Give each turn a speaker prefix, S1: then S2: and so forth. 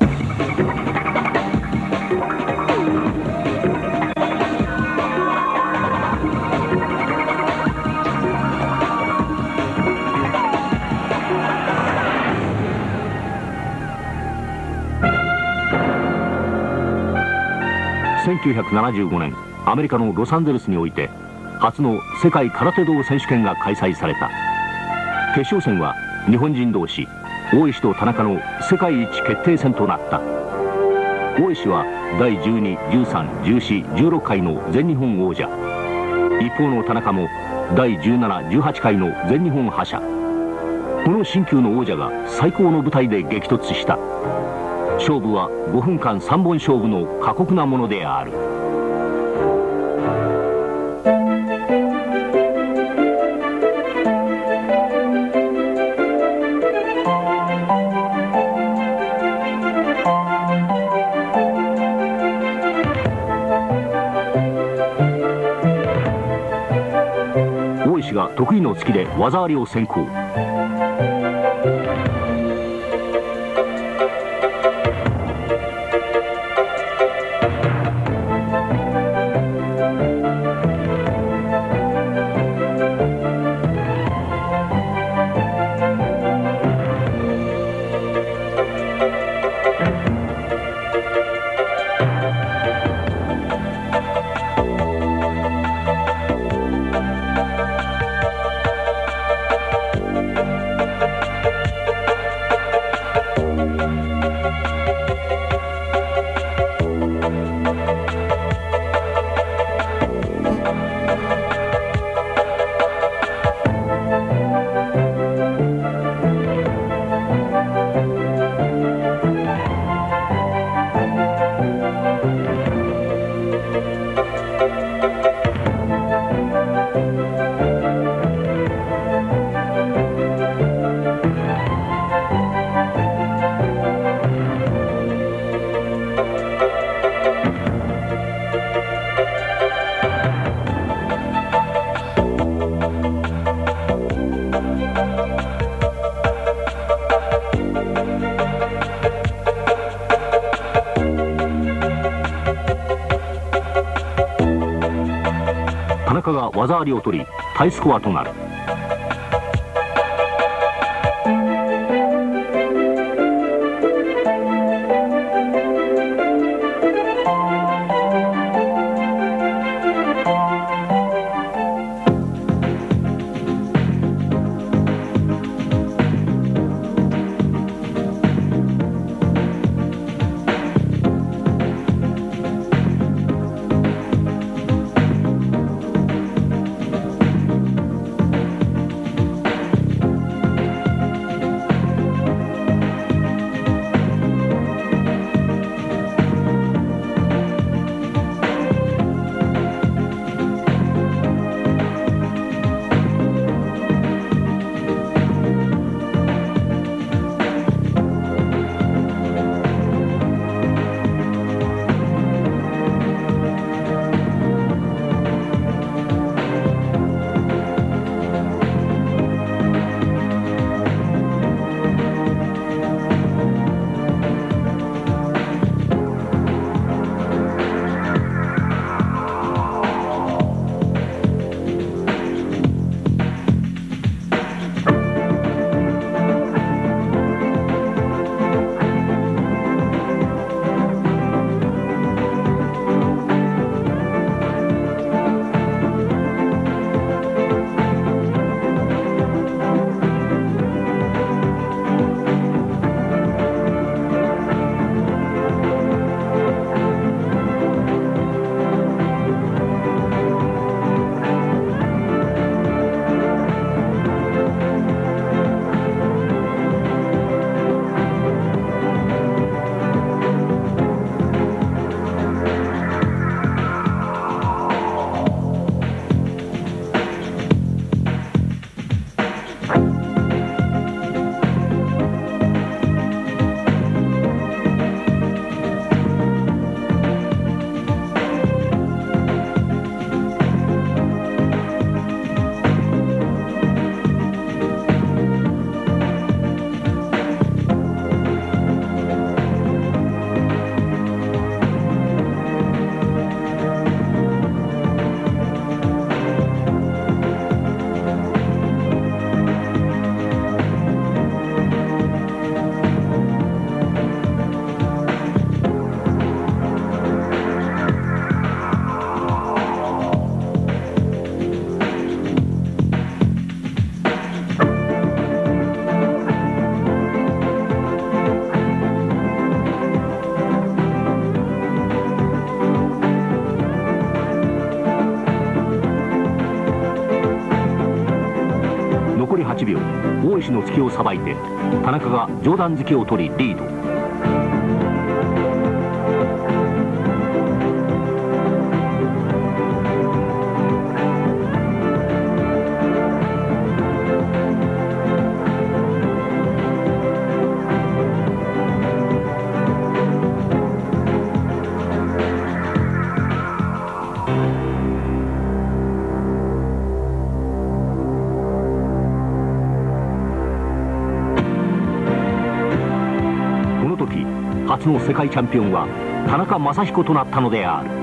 S1: 1975年アメリカのロサンゼルスにおいて初の世界空手道選手権が開催された。決勝戦は日本人同士大石と田中の世界一決定戦となった。大石は第12、13、14、16回の全日本王者、一方の田中も第17、18回の全日本覇者。この新旧の王者が最高の舞台で激突した。勝負は5分間3本勝負の過酷なものである。大石が得意の突きで技ありを先行。田中が技ありを取りタイスコアとなる。 石の突きをさばいて田中が上段突きを取りリード。初の世界チャンピオンは田中将彦となったのである。